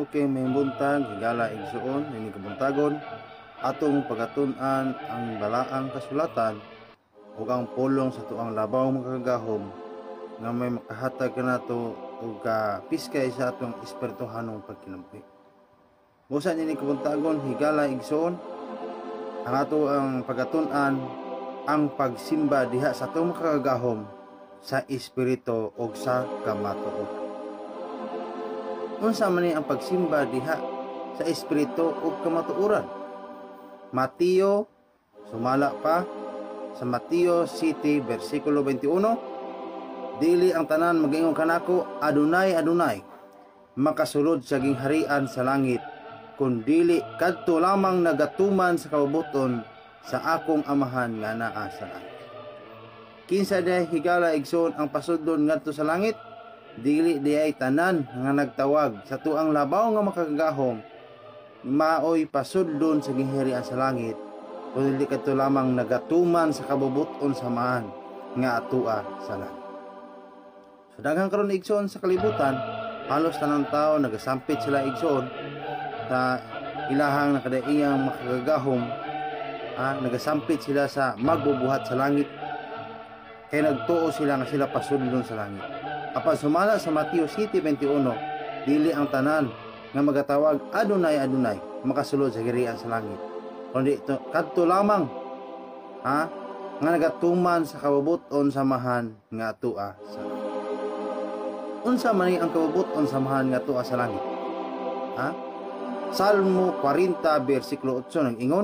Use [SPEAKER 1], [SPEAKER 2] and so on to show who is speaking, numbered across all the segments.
[SPEAKER 1] kay may buntag higala igsuon ini kabuntagon atong pagatun-an ang balaang kasulatan ug ang pulong sa tuang labaw makagahom nga may makahatag kanato ug piskay sa atong espirituhanong pagkinampi. Busa ini kabuntagon higala igsuon ang ato ang pagatun-an ang pagsimba diha sa atong makagahom sa espiritu ug sa kamatuoran. Unsa man ni ang pagsimba diha sa espiritu ug kamatuoran? Mateo, sumala pa sa Mateo 7 versikulo 21, dili ang tanan mag-ingon kanako, Adonai, Adonai, makasulod sa gingharian sa langit, kun dili kadto lamang nagatuman sa kabubuton sa akong amahan nga naa sa langit. Kinsa day higala igsoon ang pasudlon ngadto sa langit? Dili diay tanan nga nagtawag sa tuang labaw nga makagahom maoy pasudlon sa gingharian sa langit, kundi dili kadto lamang nagatuman sa kabubuton samahan nga atua sa langit. So daghang karon igsoon sa kalibutan, halos tanang tao nagasampit sila igsoon sa ilahang nakadaiyang makagahom, nagasampit sila sa magbubuhat sa langit, kay nagtuo sila nga sila pasudlon sa langit. Apan sumala sa Mateo 7:21, dili ang tanan nga magatawag Adonai, Adonai makasulod sa gingharian sa langit, kundi kadto lamang nga nagatuman sa kabubuton samahan nga atua sa langit. Unsa man ang kabubuton samahan nga atua sa langit? Salmo 40 versikulo 8 nang ingon,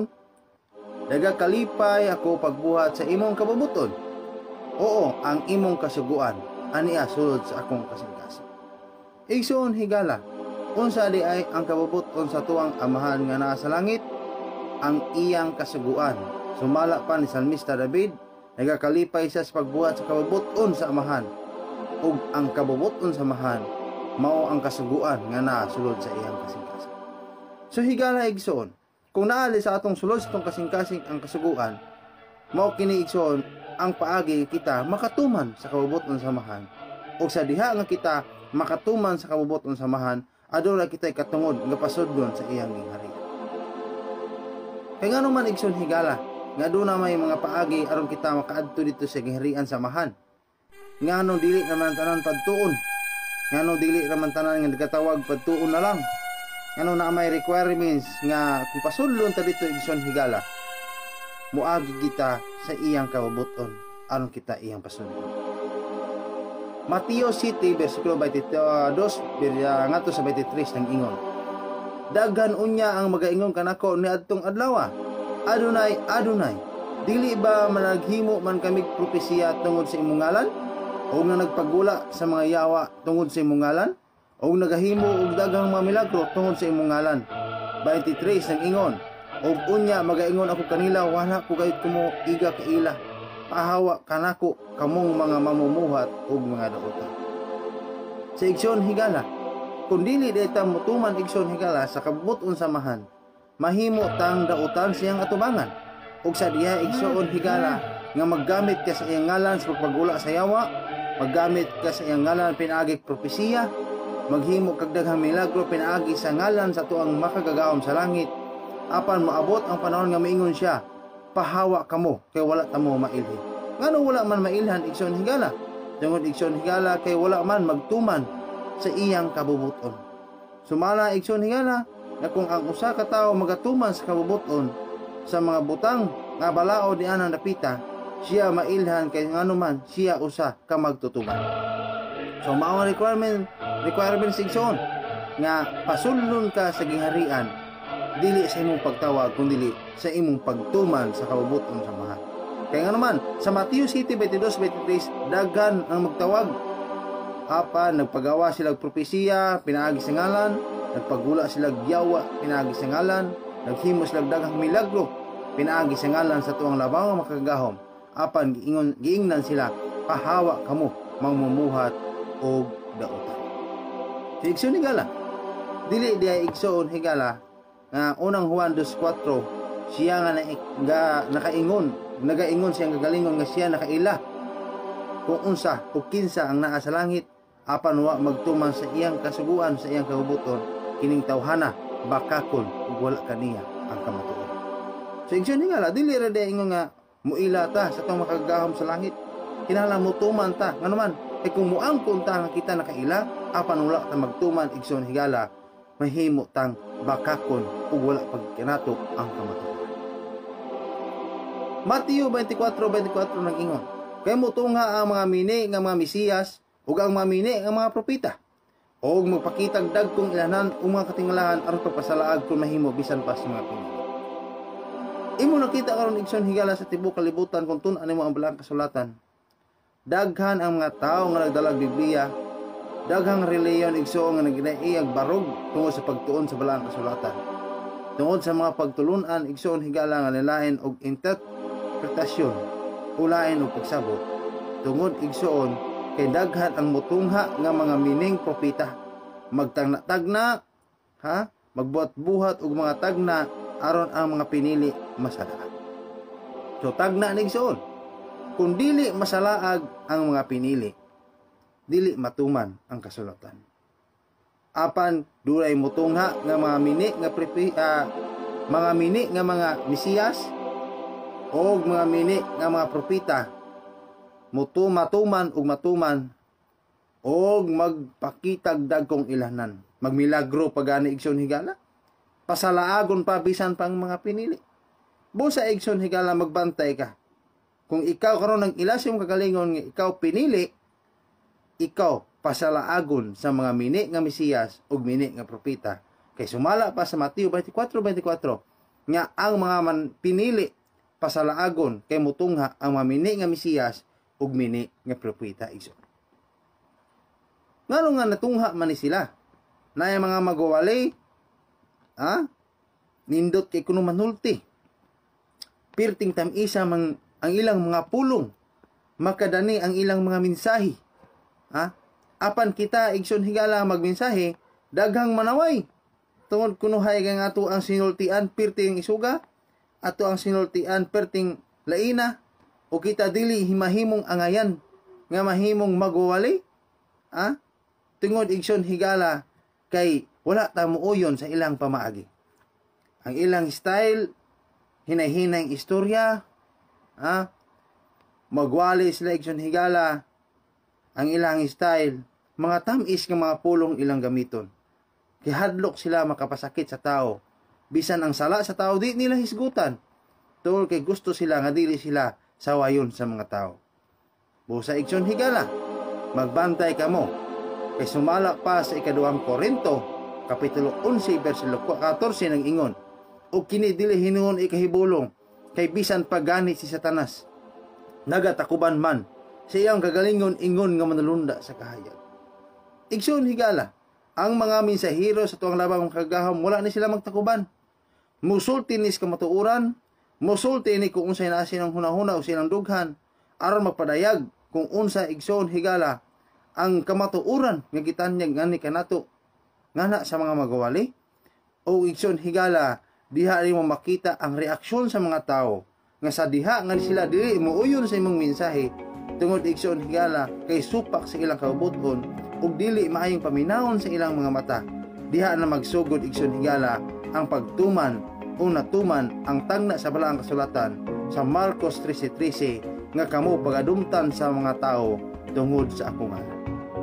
[SPEAKER 1] nagakalipay ako pagbuhat sa imong kabubuton. Oo, ang imong kasuguan aniya sulod sa akong kasing-kasing. Igsoon higala, unsa di ay ang kabubuton sa tuang amahan nga naa sa langit? Ang iyang kasuguan. Sumala pa ni Salmista David, nagakalipay siya sa pagbuhat sa kabubuton sa amahan, ug ang kabubuton sa amahan mao ang kasuguan nga naa sulod sa iyang kasing-kasing. So higala igsoon, kung naali sa atong sulod sa atong kasing-kasing ang kasuguan, mao kini igsoon ang paagi kita makatuman sa kabubuton samahan, o sa diha nga kita makatuman sa kabubuton samahan, aduna kita'y katungod nga pasudlon sa iyang gingharian. Kay ngano man igsoon higala nga aduna may mga paagi aron kita makaadto dito sa gingharian samahan? Ngano dili naman tanan padtuon? Ngano dili naman tanan nga nagatawag padtuon na lang? Ngano na may requirements nga kung pasudlon ta dito igsoon higala, muagi kita sa iyang kabubuton aron kita iyang pasundon. Mateo 7 versikulo 22 ngadto sa 23 nang ingon, daghan unya ang magaingon kanako niadtong adlaw, Adonai, Adonai, dili ba managhimo man kami propesiya tungod sa imong ngalan, o nga nagpagula sa mga yawa tungod sa imong ngalan, o nagahimo og daghang mga milagro tungod sa imong ngalan? 23 nang ingon, og unya magaingon ako kanila, wala ko gayud kumo iga kaila, pahawa kanako kamong mga mamumuhat ug mga dautan. Sa igsoon higala, kung dili dayta mutuman igsoon higala sa kabubuton samahan, mahimo tang dautan siyang atubangan. Ug sa diha igsoon higala nga maggamit ka sa iyang ngalan sa pagpagula sa yawa, maggamit ka sa iyang ngalan pinaagi propesiya, maghimo kag daghang milagro pinaagi sa ngalan sa tuang makagagahom sa langit. Apan maabot ang panahon nga maingon siya, pahawa kamo kay wala tamo mailhin. Ngano wala man mailhan igsoon higala? Tungod igsoon higala kay wala man magtuman sa iyang kabubuton. Sumala igsoon higala na kung ang usa ka tawo magatuman sa kabubuton sa mga butang nga balao di anang napita, siya mailhan kay ngano man siya usa ka magtutuman. So mao ang requirements igsoon nga pasulon ka sa gingharian, dili sa imong pagtawag kundi sa imong pagtuman sa kabubuton samahan. Kaya nga naman sa Mateo 7:22-23, daghan ang magtawag, apan nagpagawa sila og propesiya pinaagi sa ngalan, nagpagula sila og yawa pinaagi sa ngalan, naghimo sila og daghang milagro pinaagi sa ngalan sa tuang labaw nga makagahom, apan giingnan sila, pahawa kamo mamumuhat og dautan. Si igsoon higala, dili diay igsoon higala nga unang Juan 2:4, siya nga nagaingon siya nga galingon nga siya nakaila kung unsa o kinsa ang naa sa langit, apan wa magtuman sa iyang kasuguan sa iyang kabubuton, kining tawhana bakakon ug wala kaniya ang kamatuoran. So igsoon higala dili ra day ingon nga muila ta sa tong makagahom sa langit. Kinahanglan mutuman ta nganuman kay kung muangkon ta nga kita nakaila apan wala ta magtuman igsoon higala mahimo tang bakakon ug wala pagkinato ang kamatuoran. Mateo 24:24 nang ingon, kay mutungha ang mga mini nga mga Mesiyas ug ang mga mini nga mga propeta, og magpakitag dagkong ilanan ug mga katingalahan aron pagpasalaag kung mahimo bisan pa sa mga pinili. Imo nakita karon igsoon higala sa tibuok kalibutan kung tun-an nimo ang balang kasulatan. Daghan ang mga tawo nga nagdalag Biblia, daghang reliyon igsoon nga naginaiyag barog tungod sa pagtuon sa balang kasulatan. Tungod sa mga pagtulunan igsoon higala nga nilain og interpretasyon, ulain og pagsabot. Tungod igsoon kay daghan ang mutungha nga mga mining propeta, magtagna-tagna, magbuhat-buhat og mga tagna aron ang mga pinili masalaag. So tagna ni igsoon, kung dili masalaag ang mga pinili, dili matuman ang kasulatan. Apan duray mutungha nga mga mini nga mga mini nga mga Mesiyas o mga mini nga mga propeta matuman og magpakitag dagkong ilanan, magmilagro pagani igsoon higala, pasalaagon pa bisan pang mga pinili. Busa igsoon higala magbantay ka. Kung ikaw karon nang ilas yung kagalingon nga ikaw pinili, ikaw pasalaagon sa mga mini nga Mesiyas ug mini nga propeta. Kay sumala pa sa Mateo 24:24 nga ang mga pinili pasalaagon kay mutungha ang mga mini nga Mesiyas ug mini nga propeta igsoon. Ngano nga natungha man ni sila? Naay mga magwawali, nindot kay kuno manulti. Pirting tam-isa ang ilang mga pulong, makadani ang ilang mga mensahe. Apan kita igsoon higala magmensahe, daghang manaway. Tungod kunuhay kay ato ang sinultian pirting isuga, ato ang sinultian perting laina, o kita dili himahimong angayan nga mahimong magwawali. Tungod igsoon higala kay wala ta muuyon sa ilang pamaagi. Ang ilang style hinay-hinay istorya, magwali sila igsoon higala. Ang ilang style, mga tamis nga mga pulong ilang gamiton. Kihadlok sila makapasakit sa tao. Bisan ang sala sa tao, di nila hisgutan. Tungod kay gusto sila nga dili sila sawayon sa mga tao. Busa igsoon higala, magbantay ka mo. Kay sumala pa sa ikaduhang Korinto, kapitulo 11, versikulo 14 ng ingon, o kini dili hinuon ikahibulong, kay bisan pagani si Satanas, nagatakuban man, sa iyang kagalingon ingon nga manalunda sa kahayag. Igsoon higala, ang mga mensahero sa tuwang labang kagahom, wala ni sila magtakuban. Musulti ni sa kamatuuran, musulti ni kung unsay naa silang hunahuna o silang dughan, aron magpadayag kung unsa igsoon higala ang kamatuuran nga gitanyag ngani kanato ngana sa mga magawali. O igsoon higala, diha rin mo makita ang reaksyon sa mga tao nga sa diha nga sila dili muuyon sa imong mensahe. Tungod igsoon higala kay supak sa ilang kabubuton ug dili maayong paminawon sa ilang mga mata, diha na magsugod igsoon higala ang pagtuman o natuman ang tagna sa balaang kasulatan sa Marcos 13:13 nga kamo pagadumtan sa mga tao tungod sa akong ngalan.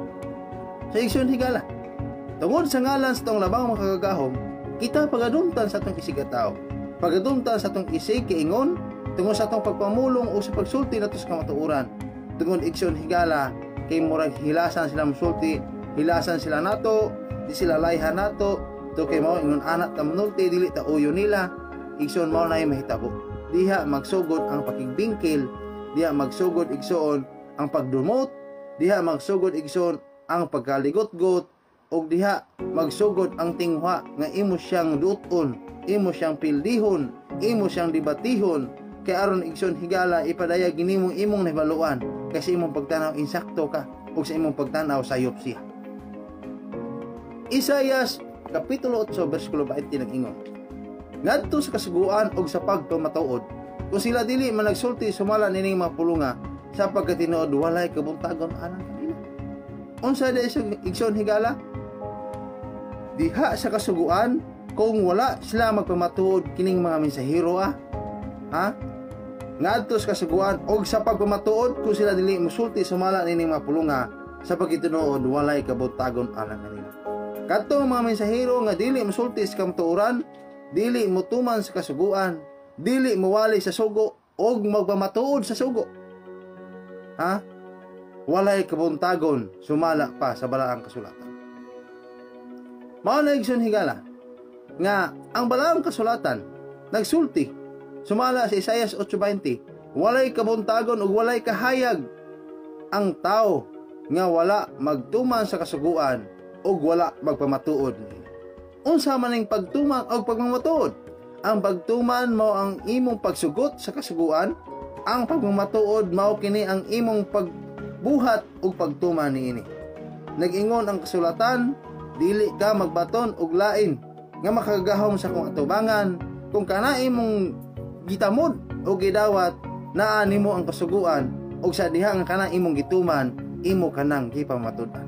[SPEAKER 1] Sa igsoon higala, tungod sa ngalan sa tong labang makagagahom, kita pagadumtan sa atong isigataw, pagadumtan sa atong isig kiingon, tungod sa atong pagpamulong o sa pagsulti nato sa kamatuuran. Tungod igsoon higala kay murag hilasan sila musulti, hilasan sila nato, di sila layhan nato, to kay mao ingon anak ta manulti dili ta uyo nila. Igsoon mao nay mahitabo. Diha magsugod ang pakigbingkil, diha magsugod igsoon ang pagdumot, diha magsugod igsoon ang pagkaligot-got, og diha magsugod ang tinghwa nga imo siyang duton, imo siyang pildihon, imo siyang debatihon, kay aron igsoon higala ipadayag ginimong imong nahibaluan kasi imong pagtanaw insakto ka ug sa imong pagtanaw sayop siya. Isaias kapitulo 8 bersikulo 20 nag-ingon, ngadto sa kasuguan ug sa pagpamatuod, kung sila dili man nagsulti sumala nining mga pulunga, sa pagkatinuod walay kabuntagon anang kanila. Unsa di igsoon higala? diha sa kasuguan kung wala sila magpamatuod kining mga mensahero ha? Ngadto sa kasuguan og sa pagpamatuod kung sila dili musulti sumala nining mga pulunga sa pagkitinuod walay kabutagon alang kanila. Kadtong mga mensahero nga dili musulti sa kamatuoran, dili motuman sa kasuguan, dili mowali sa sugo og magpamatuod sa sugo. Ha? Walay kabuntagon sumala pa sa balaang kasulatan. Mao na igsoon higala nga ang balaang kasulatan nagsulti sumala sa Isaias 8:20, walay kabuntagon ug walay kahayag ang tao nga wala magtuman sa kasuguan ug wala magpamatuod. Unsa man ning pagtuman o pagmamatuod? Ang pagtuman mao ang imong pagsugot sa kasuguan, ang pagmamatuod mao kini ang imong pagbuhat ug pagtuman niini. Nag-ingon ang kasulatan, dili ka magbaton og lain nga makagahom sa kung atubangan kung kana imong gitamod o gidawat naa nimo ang kasuguan ug sa diha nga kana imong gituman imo kanang gipamatud-an.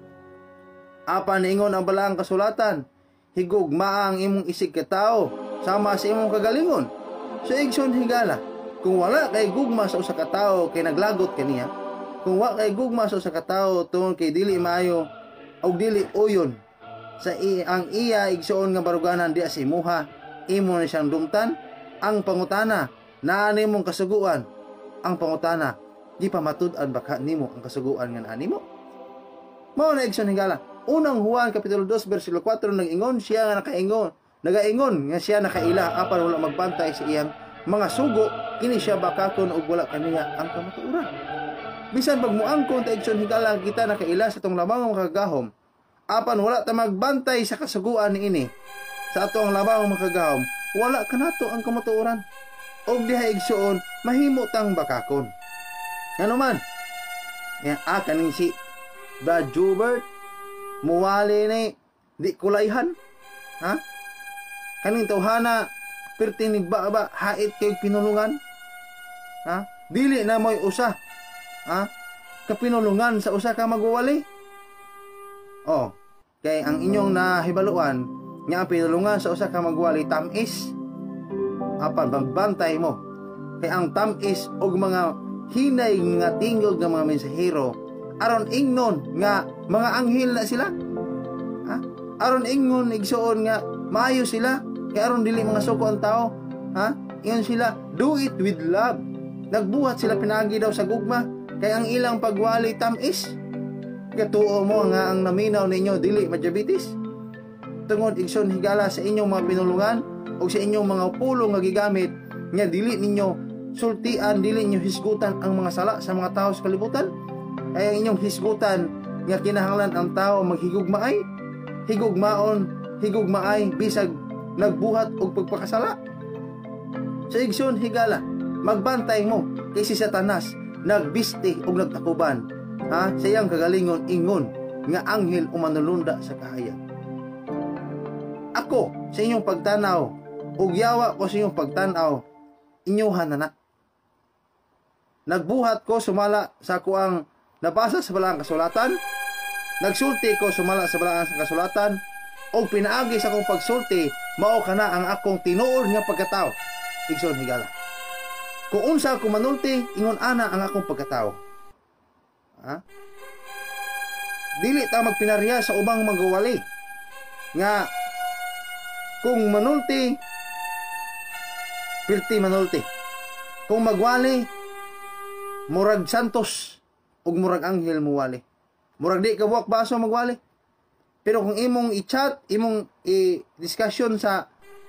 [SPEAKER 1] Apan ingon ang balaang kasulatan, higugma ang imong isig ka tawo sama sa imong kagalingon. So igsoon higala, kung wala kay gugma sa usa ka tawo kay naglagot kaniya, kung wala kay gugma sa usa ka tawo tungod kay dili maayo og dili uyon sa ang iya igsoon nga baruganan diya sa imuha, imo na siyang dumtan. Ang pangutana, naa nimong kasuguan. Ang pangutana, di pa matud-an baka nimo ang kasuguan nga naa nimo. Mao na igsoon higala. Unang Juan kapitulo 2 bersikulo 4 nag-ingon siya nga nagaingon nga siya nakaila apan wala magbantay sa iyang mga sugo, kini siya bakakon ug wala kaniya ang kamatuoran. Bisan pag muangkon ta igsoon higala kita nakaila sa tong lamang makagahom, apan wala ta magbantay sa kasuguan niini sa atong lamang makagahom, wala kanato ang kamatuoran. Og diha igsoon mahimo tang bakakon. Ano man? Ya kaning si Brad Jubert muwali ni di kulayhan. Ha? Kaning tawhana pertinig ba hait kay pinulungan? Ha? Dili na moy usa. Ha? Kapinulungan sa usa ka magwali. Oh, kay ang inyong nahibaluan nga ang pinulungan sa usa ka magwali tamis. Apan magbantay mo. Kay ang tamis og mga hinay nga tingog nga mga mensahero aron ingnon nga mga anghel na sila. Ha? Aron ingnon igsuon nga maayo sila kay aron dili mga suko ang tao. Ha? Ingon sila, do it with love. Nagbuhat sila pinagi daw sa gugma kay ang ilang pagwali tamis. Katuo mo nga ang naminaw ninyo dili madiabetes. Tungod igsoon higala sa inyong mga pinulungan o sa inyong mga pulong nga gigamit nga dili ninyo sultian, dili ninyo hisgutan ang mga sala sa mga tao sa kalibutan. Ay ang inyong hisgutan nga kinahanglan ang tao maghigugmaay, higugmaay bisag nagbuhat og pagpakasala. Sa igsoon higala, magbantay mo kay si Satanas nagbiste og nagtakuban. Ha? Sa iyang kagalingon ingon nga anghel o manulunda sa kahayag. Ako sa inyong pagtanaw ug yawa ko sa inyong pagtanaw inyuhan na. Nagbuhat ko sumala sa kuang nabasa sa balaang kasulatan, nagsulti ko sumala sa balaang kasulatan, o pinaagi sa akong pagsulti, mao kana ang akong tinuod nga pagkatao. Igsoon higala. Kung unsa ako manulti, ingon ana ang akong pagkatao. Ha? Dili ta magpinarya sa ubang magawali. Nga, kung manulti, pirti manulti. Kung magwali, murag santos, ug murag anghel muwali. Murag di ka buwak baso magwali. Pero kung imong i-chat, imong i-discussion sa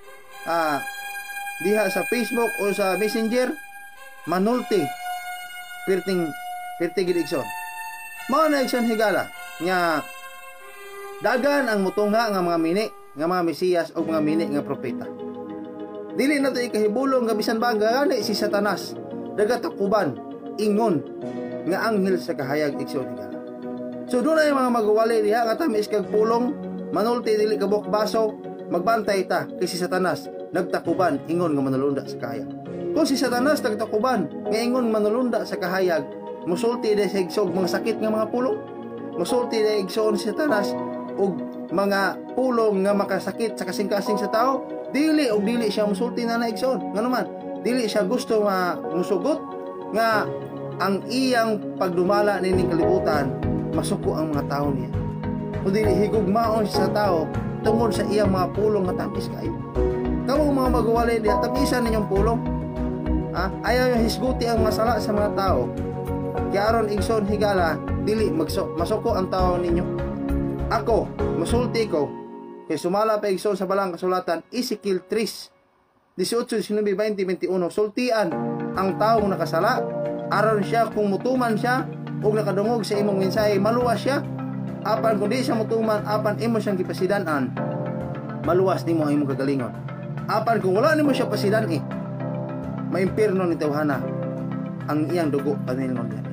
[SPEAKER 1] diha sa Facebook o sa Messenger, manulti. Pirti gid igsoon. Mao na igsoon higala nga dagan ang mutunga nga mga mini, nga mga Mesiyas o mga mini nga propeta. Dili na to ikahibulong nga bisan ba gani si Satanas dagatakuban ingon nga anghel sa kahayag igsoon higala. So doon na yung mga magwali diha nga tamis kag pulong, manulti dili ka buwak baso, magbantay ta kay si Satanas nagtakuban ingon nga manulunda sa kahayag. Kung si Satanas nagtakuban nga ingon manulunda sa kahayag, musulti dahil sa igsog mga sakit nga mga pulong, musulti dahil igsoon si Satanas og mga pulong nga makasakit sa kasing-kasing sa tao, dili og dili siya musulti na igsoon. Ngano man, dili siya gusto nga musugot nga ang iyang pagdumala nining kalibutan masuko ang mga tao niya. Kundi higugmaon siya sa tao tungod sa iyang mga pulong nga tamis kayo. Kamo mga magwalay diha, tamisan ninyong pulong. Ayaw yung hisguti ang masala sa mga tao. Kaya aron igsoon higala, dili masuko ang tao ninyo. Ako, masulti ko, kay sumala pa igsoon sa balang kasulatan, Ezekiel 3, 18, 19, 20, 21, sultian ang taong nakasala, aron siya kung mutuman siya, o nakadungog sa imong mensahe, maluwas siya, apan kung di siya mutuman, apan imo siyang gipasidanan, maluwas nimo ang imong kagalingon. Apan kung wala nimo siya pasidan maimpirno ni tawhana ang iyang dugo panilngon niya.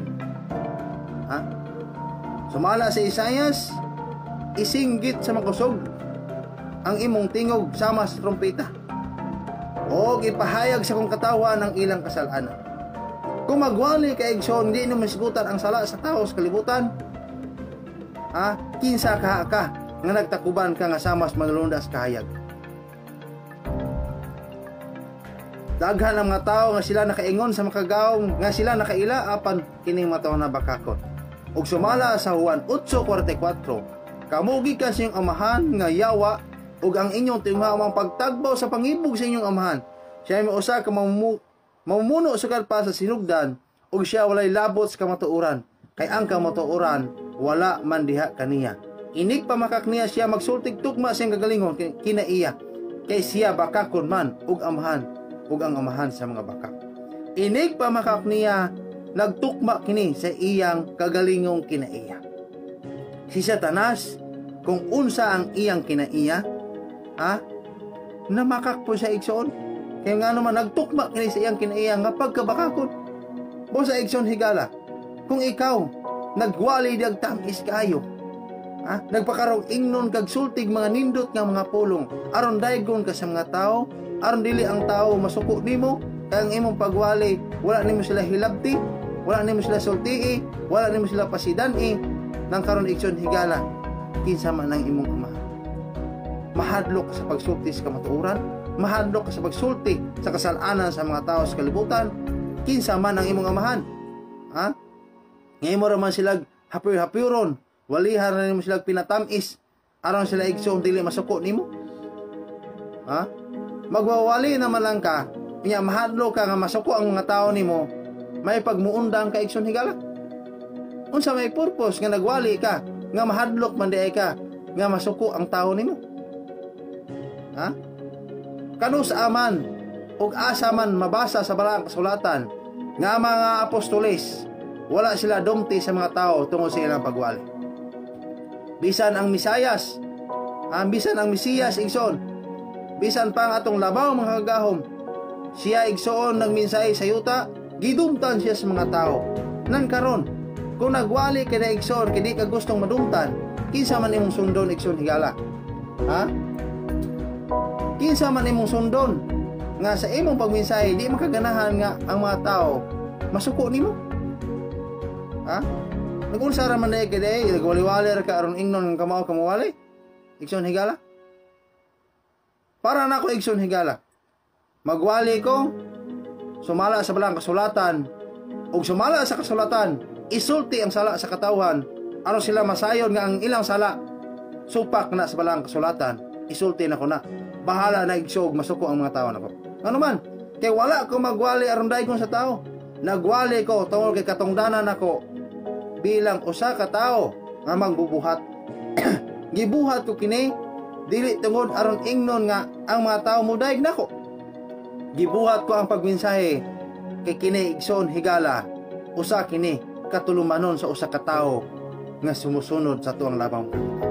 [SPEAKER 1] Sumala sa Isayas, isinggit sa makusog ang imong tingog sama sa trompeta, o ipahayag sa kong katawan ang ilang kasalanan. Kung magwali ka igsoon, hindi naman sigutan ang sala sa tao sa kalibutan. Kinsa ka nga nagtakuban ka nga sama sa manulundas kahayag. Daghan ang mga tao nga sila nakaingon sa makagaom, nga sila nakaila apan kining mga tao na bakakon. Ug sumala sa Juan 8:44, kamugi ka sa inyong amahan nga yawa, ug ang inyong tinghamang pagtagbaw sa pangibog sa inyong amahan. Siya may usa ka mamumuno sugad pa sa sinugdan, ug siya walay labot sa kamatuoran, kay ang kamatuoran wala man diha kaniya. Inig pamakak niya siya magsultig tugma sa iyang kagalingon kinaiya, kay siya bakakon man ug amahan, ug ang amahan sa mga bakak. Inig pamakak niya nagtukma kini sa iyang kagalingong kinaiya. Si Satanas, kung unsa ang iyang kinaiya, namakak po siya igsoon. Kaya nga naman nagtukma kini sa iyang kinaiya nga pagkabakakon. Bo sa igsoon higala, kung ikaw nagwali di agtamis kayo, nagpakarong ingnon kag sultig mga nindot nga mga pulong, aron daygon ka sa mga tao, aron dili ang tao masuko nimo, kaya ang imong pagwali wala nimo sila hilabti, wala nimo sila sultii, wala nimo sila pasidani, nang karon igsoon higala, kinsa man ang imong ama. Mahadlok ka sa pagsulti sa kamatuoran, mahadlok ka sa pagsulti sa kasalanan sa mga tao sa kalibutan, kinsa man ang imong amahan. Ngayon mo raman sila hapir-hapiron, walihan na nimo sila pinatamis, aron sila igsoon dili masuko nimo. Magwawali naman lang ka, niya mahadlok ka nga masuko ang mga tao nimo, may pagmuundang ka igsoon higala. Unsa may purpose nga nagwali ka, nga mahadlok man di ka, nga masuko ang tao nimo. Kanus aman ug asa man mabasa sa balang kasulatan nga mga apostoles wala sila dumti sa mga tao tungod sa ilang pagwali. Bisan ang Misayas, bisan ang Mesiyas igsoon, bisan pa ang atong labaw mga kagahom, siya igsoon nagminsay sa yuta, gidumtan siya sa mga tao. Nan karon, kung nagwali ka na igsoon, kaya di ka gustong madumtan, kinsa man imong sundon igsoon higala. Kinsa man imong sundon nga sa imong pagminsay di makaganahan nga ang mga tao masuko nimo. Nagunsa ra man day kay nagwali-wali ra ka aron ingnon nga kamao kamawali igsoon higala. Para nako igsoon higala, magwali ko, sumala sa balang kasulatan, ug sumala sa kasulatan isulti ang sala sa katawhan, aron sila masayon nga ang ilang sala supak na sa balang kasulatan, isulti na ko na. Bahala na igsog masuko ang mga tao nako. Ano man, kay wala ko magwali aron dayon sa tao. Nagwali ko tungod kay katungdanan nako bilang usa ka tao nga magbubuhat. Gibuhat ko kini dili tungod aron ingnon nga ang mga tao mo daig nako. Gibuhat ko ang pagmensahe kay kini igsoon higala, usa kini katulumanon sa usa ka tao nga sumusunod sa tuang labang.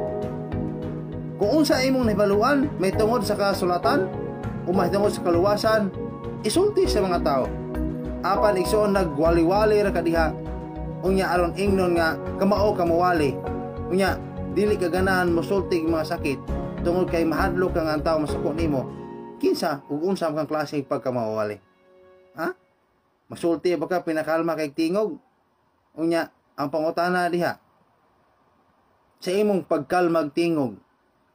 [SPEAKER 1] Kung unsa imong nahibaluan, may tungod sa kasulatan o may tungod sa kaluwasan, isulti sa mga tao. Apan igsoon nagwali-wali ra kadiha, unya aron ingnon nga kamao kamawali, unya dili ka ganahan mosulti mga sakit tungod kay mahadlok ka nga ang tao masuko nimo. Kinsa ug unsa kang klase pagkamawali? Masulti ba ka pinakalma kay tingog? Unya ang pangutana diha, sa imong pagkalmag tingog,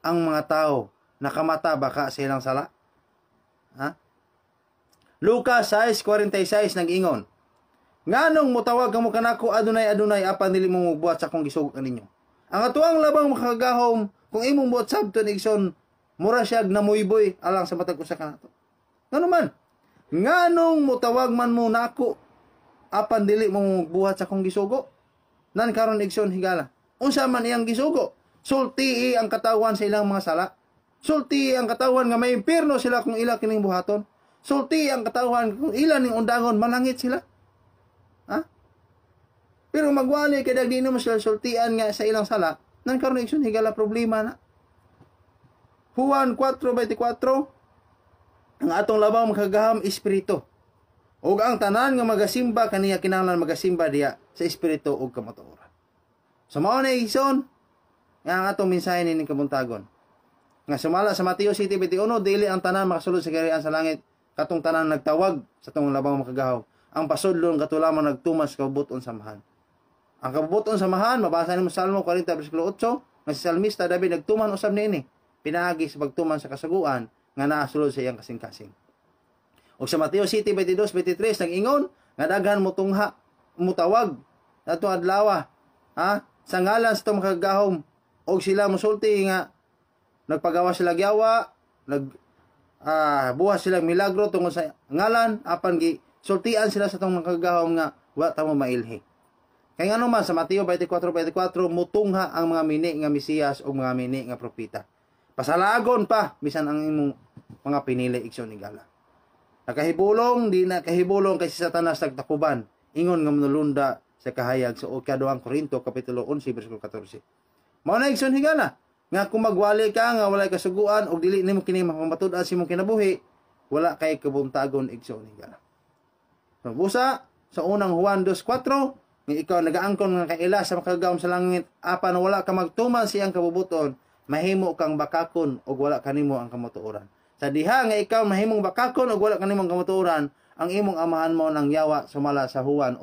[SPEAKER 1] ang mga tao nakamata baka sa ilang sala? Ha? Lucas 6:46 nag-ingon, nganong mutawag kamo kanako adunay apan dili mo buhat sa akong gisugod kaninyo. Ang atuang labang makagahom kung imong buhat sabton igsoon mura siya namuyboy alang sa matag usa kanato. Ngano man? Nganong mutawag man mo nako apan dili mo buhat sa akong gisugo? Nan karon igsoon higala. Unsa man iyang gisugo? Sulti ang katawan sa ilang mga sala. Sulti ang katawan nga may impierno sila kung ila kining buhaton. Sulti ang katawan kung ila ning undangon malangit sila. Ha? Pero magwali kay dagdi mo sila sultian nga sa ilang sala, nan karon igsoon higala problema na. Juan 4:24 ang atong labang makagaham espiritu. Ug ang tanan nga magasimba kaniya kinahanglan magasimba diya sa espiritu ug kamatuoran. So mao na igsoon nga ang atong mensahe ning kabuntagon. Nga sumala sa Mateo 7:21 dili ang tanan makasulod sa kaharian sa langit katong tanan nagtawag sa tong labang makagahaw. Ang pasudlon katulaman nagtumas kabubuton samahan. Ang kabubuton samahan mabasa nimo Salmo 40:8 nga si salmista David nagtuman usab niini pinaagi sa pagtuman sa kasaguan nga naa sulod sa iyang kasing-kasing. O sa Mateo 7:22-23 nag-ingon nga daghan mo tungha mutawag nato adlaw sa ngalan sa tong makagahom og sila mosulti nga nagpagawa sila gyawa buhat silang milagro tungod sa ngalan apan gi sultian sila sa tong makagahom nga wa ta mo mailhi. Kay ngano man sa Mateo 24:24 mutungha ang mga mini nga Mesiyas o mga mini nga propeta. Pasalagon pa bisan ang imong mga pinili igsoon higala. Nakahibulong di na kahibulong kay si Satanas nagtakuban ingon nga manulunda sa kahayag sa ikaduhang Korinto kapitulo 11:14. Mao na igsoon higala nga kung magwali ka nga walay kasuguan og dili nimo kini mapamatud-an sa imong kinabuhi, wala kay kabuntagon igsoon higala. So, busa sa unang Juan 2:4 nga ikaw nagaangkon nga kaila sa makagahom sa langit apan wala ka magtuman siyang kabubuton, mahimo kang bakakon og wala kanimo ang kamatuoran. Sa diha nga ikaw mahimong bakakon og wala kanimo ang kamatuoran, ang imong amahan mo nang yawa sumala sa Juan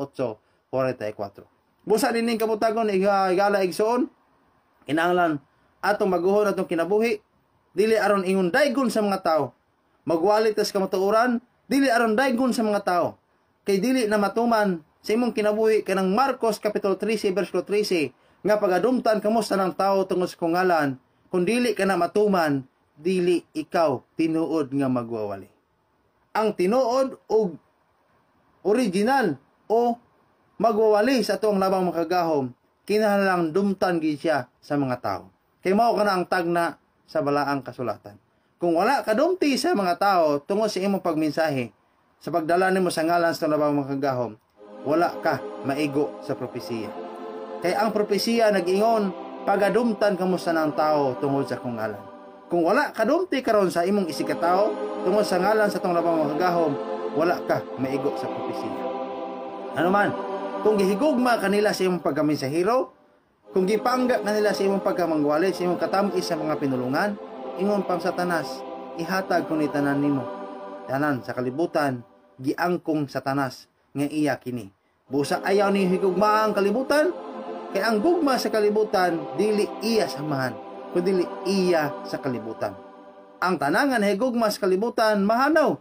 [SPEAKER 1] 8:44. Busa dining kabutagon igala igsoon kinahanglan atong maguhon atong kinabuhi dili aron ingon daygon sa mga tao, magwalit tas kamatuoran dili aron daygon sa mga tao, kay dili na matuman sa imong kinabuhi kanang Marcos kapitulo 13:13 nga pagadumtan kamo sa nang tao tungod sa kungalan, kung dili ka na matuman dili ikaw tinuod nga magwawali. Ang tinuod og original o magwawali sa atong labang makagahom kinahanglang dumtan gid siya sa mga tao. Kay mao kana ang tagna sa balaang kasulatan. Kung wala ka dumti sa mga tao tungod sa imong pagmensahe, sa pagdala nimo sa ngalan sa labang makagahom, wala ka maigo sa propesiya. Kay ang propesiya nag-ingon, pagadumtan kamo sa nang tao tungod sa akong ngalan. Kung wala ka dumti karon sa imong isikatao tungod sa ngalan sa tong labang makagahom, wala ka maigo sa propesiya. Ano man, kung gihigugma kanila sa imong pagkamensahero, kung gipangga kanila sa imong pagkamangwali, sa imong katamis sa mga pinulungan, ingon pang Satanas, ihatag ko ni tanan nimo. Tanan sa kalibutan, giangkong Satanas nga iya kini. Busa ayaw ni higugma ang kalibutan, kay ang gugma sa kalibutan dili iya samahan, kundi iya sa kalibutan. Ang tanangan higugma sa kalibutan mahanaw.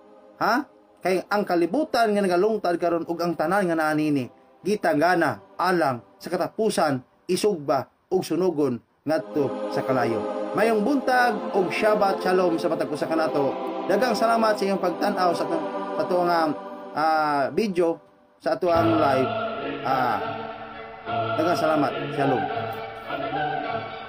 [SPEAKER 1] Kay ang kalibutan nga nagalungtad karon ug ang tanan nga naanini gitangana alang sa katapusan isugba ug sunugon ngadto sa kalayo. Mayong buntag ug Shabbat Shalom sa matag usa kanato. Daghang salamat sa iyong pagtan-aw sa atuang video sa atuang live. Daghang salamat. Shalom.